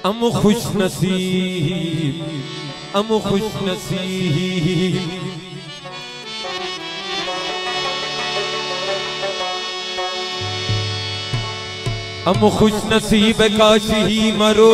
हम खुश नसीब, हम खुश नसीब। हम खुश नसीब काश ही मरो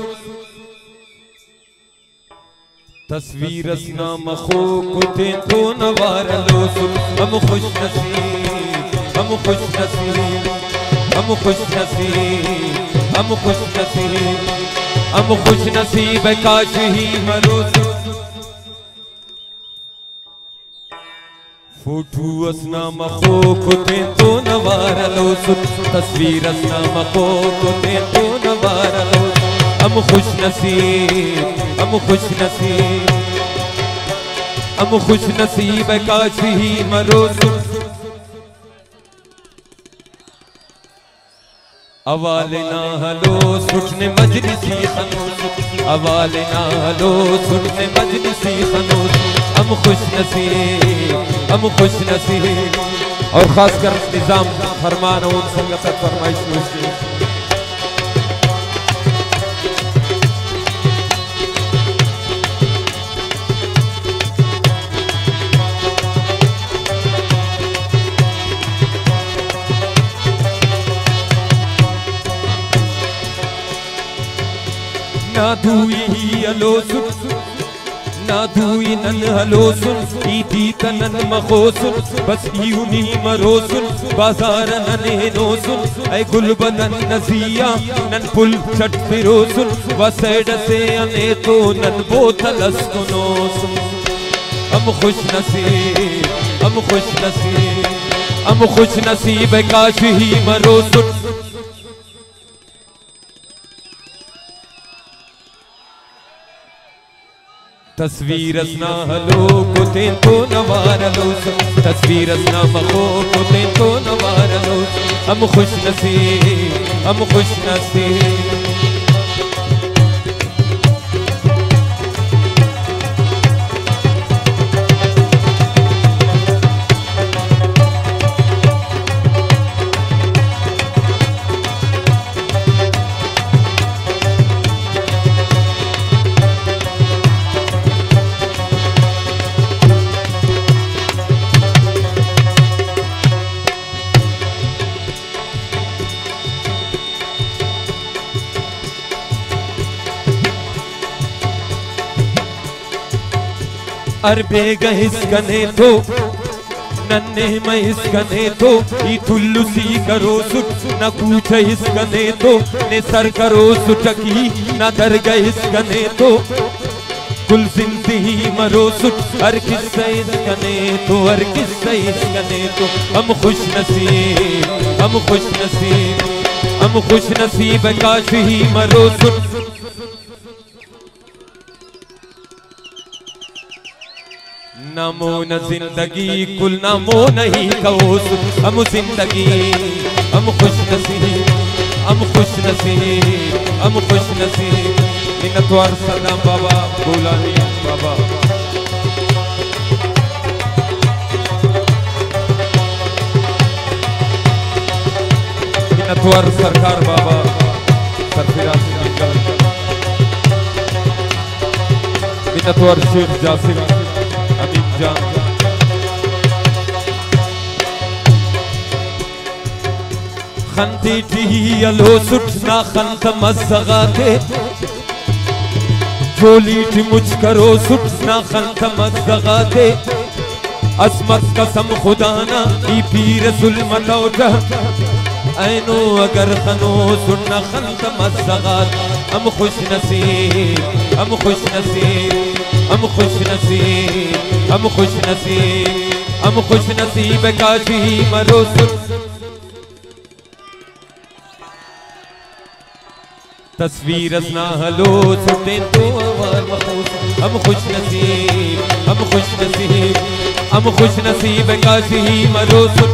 तस्वीर असना मखो कुते तो नवार लो। हम खुश नसीब, हम खुश नसीब, हम खुश नसीब, हम खुश नसीब, हम खुश नसीब काश ही मरो। फोटू असना मखो कुते तो नवार लो। तस्वीर असना मखो कुते तो नवार लो। हम खुश नसीब, हम खुश नसीब, हम खुश नसीब काश ही मरो। अवाले ना हलो सुटने मजलिसी खनूस, अवाले ना हलो सुटने मजलिसी खनूस। हम खुश नसीब, हम खुश नसीब। और खासकर निजाम फरमान उन संगत फरमाइश मुश्किल ना धुई ही हलो सुन, ना धुई नन हलो सुन। ईदी तनन मखो सुन, बस यूनी मरो सुन। बाजार नने नो सुन, ऐ गुल बदन नजिया नन पुल चट फिरो सुन। वसैड से अने तो नन बोतल अस्कुनो सुन। हम खुश नसीब, हम खुश नसीब, हम खुश नसीब काश ही मरो सुन। तस्वीर असना हलो कुते तो नवार लो। तस्वीर असना मखो कुते तो नवार लो। हम खुश नसीब, हम खुश नसीब। अरबे गहिस कने तो नन्हे मैं इस कने तो ई तुल्लु सी करो सुट। न कूछ इस कने तो ने सर करो सुटकी। न दर गहिस कने तो कुल जिंदगी मरो सुट। हर किस्से इस कने तो, हर किस्से इस कने तो। हम खुश नसीब, हम खुश नसीब, हम खुश नसीब काश ही मरो सुट। नमो न जिंदगी कुल नमो नहीं कहो सुन। हम जिंदगी, हम खुश नसीब, हम खुश नसीब, हम खुश नसीब। मिन्नतवार सदाम बाबा बोलानी बाबा। मिन्नतवार सरकार बाबा सरफराज मिन्नतवार शेख जासिम खंती टी अलो सुट ना खंत मज़गाते। जोली टी मुझ करो सुट ना खंत मज़गाते। असमत कसम खुदाना ई पीर जुल्म लौटा। ऐनो अगर खनो सुन खंत मज़गात। हम खुश नसीब, हम खुश नसीब, हम खुश नसीब, हम खुश नसीब, हम खुश नसीब काश ही मरो सुन। तस्वीर असना हलो सुटे तो अवार मखूस। हम खुश नसीब, हम खुश नसीब, हम खुश नसीब काश ही मरो सुन।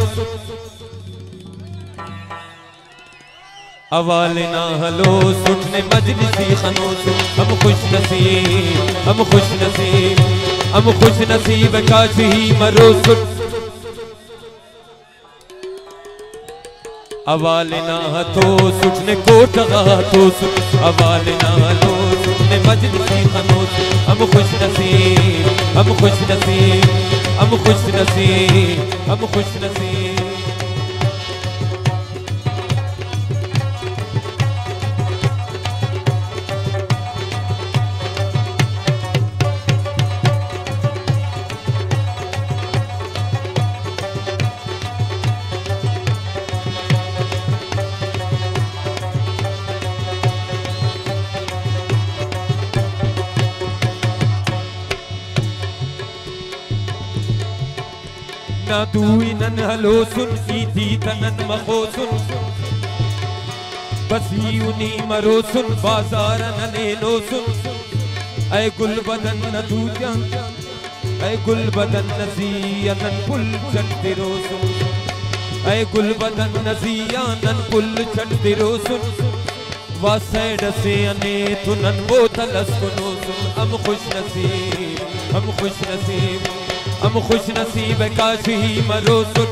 अवाले ना हलो सुटने मजलिसी खनूस। हम खुश नसीब, हम खुश नसीब, हम खुश नसीब काश ही मरो सुन। अवालना तो सुटने कोटगा तो सुट अवालना लो सुटने मजलिसी खनोस हम खुश नसीब हम खुश नसीब हम खुश नसीब हम खुश नसीब ना दूई नन हलो सुन ईदी तनन मखो सुन बसी उनी मरो सुन बाजार नने नो सुन ऐ गुल बदन न दूजा ऐ गुल बदन नज़ियानन पुल चंदिरो सुन ऐ गुल बदन नज़ियानन पुल चंदिरो सुन वासैड से अने तुनन बोतलस कुनो सुन हम खुश नसीब हम खुश नसीब हम खुश नसीब काश ही मरो सुन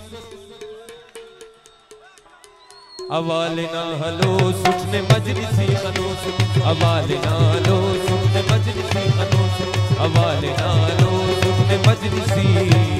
अवालना हलो सुटने मजलिसी खनोस अवालना हलो सुटने मजलिसी खनोस अवालना हलो सुटने मजलिसी